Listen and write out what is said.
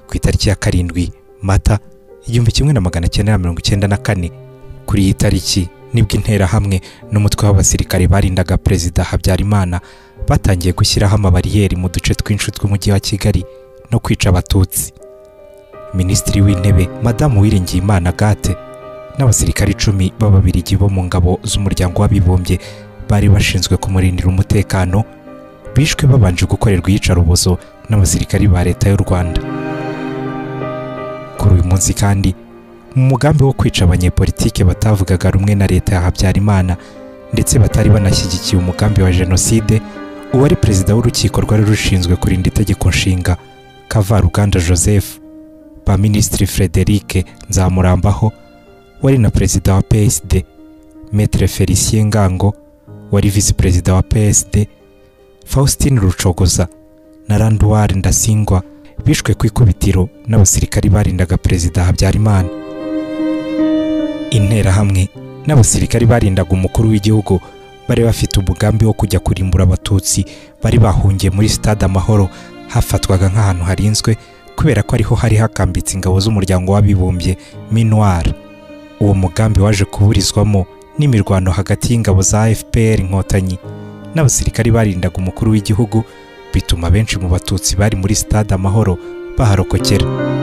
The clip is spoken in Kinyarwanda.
ku itariki ya 7 Mata 1994. Kuri iyi tariki nibwo interahamwe n'umutwe w'abasirikare barindaga Perezida Habyarimana batangiye gushyiraho amabariyeri mu duce twinshi tw'umujyi wa Kigali no kwica abatutsi. Minisitiri w'Intebe Madamu Uwiringiyimana Agathe n'abasirikare 10 b'Ababiligi bo mu ngabo z'umuryango w'abibumbye bari bashinzwe kumurindira umutekano bishwe babanje gukorerwa iyicarubozo n'abasirikare ba leta y'u Rwanda. Kuri uyu munsi kandi mu mugambi wo kwica abanyepolitike batavugaga rumwe na leta ya Habyarimana ndetse batari banashyigikiye umugambi wa jenoside, uwari perezida w'urukiko rwari rushinzwe kurinda itegeko nshinga Kavaruganda Joseph, ba Minisitiri Frederic Nzamurambaho wari na perezida wa PSD, Maître Felicien Ngango wari vice perezida wa PSD, Faustin Rucogoza na Randouard Ndasingwa bishwe ku ikubitiro n'abasirikari barindaga Perezida Habyarimana. Interahamwe n'abasirikari barindaga umukuru w'igihugu bari bafite umugambi wo kujya kurimbura abatutsi bari bahungiye muri Stade Amahoro, hafatwaga nk'ahantu harinzwe kubera ko ariho hari hakambitse ingabo z'umuryango w'abibumbye MINUAR. Uwo mugambi waje kuburizwamo n'imirwano hagati y'ingabo za FPR Inkotanyi n'abasirikari barindaga umukuru w'igihugu, bituma benshi mu batutsi bari muri Stade Amahoro baharokokera.